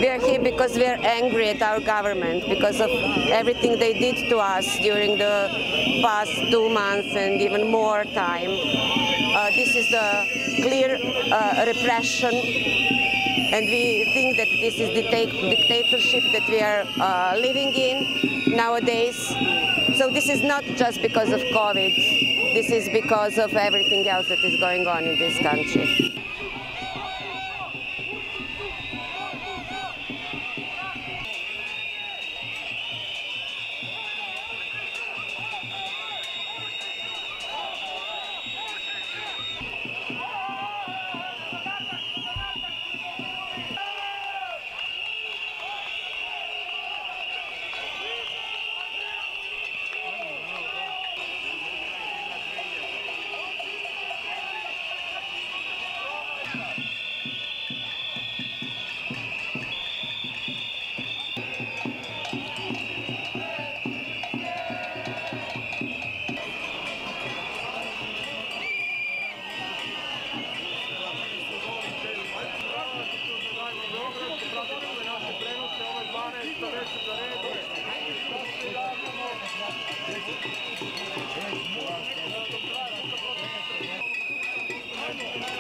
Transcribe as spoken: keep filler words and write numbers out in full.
We are here because we are angry at our government because of everything they did to us during the past two months and even more time. Uh, this is the clear uh, repression, and we think that this is the dictatorship that we are uh, living in nowadays. So this is not just because of COVID, this is because of everything else that is going on in this country. Thank you.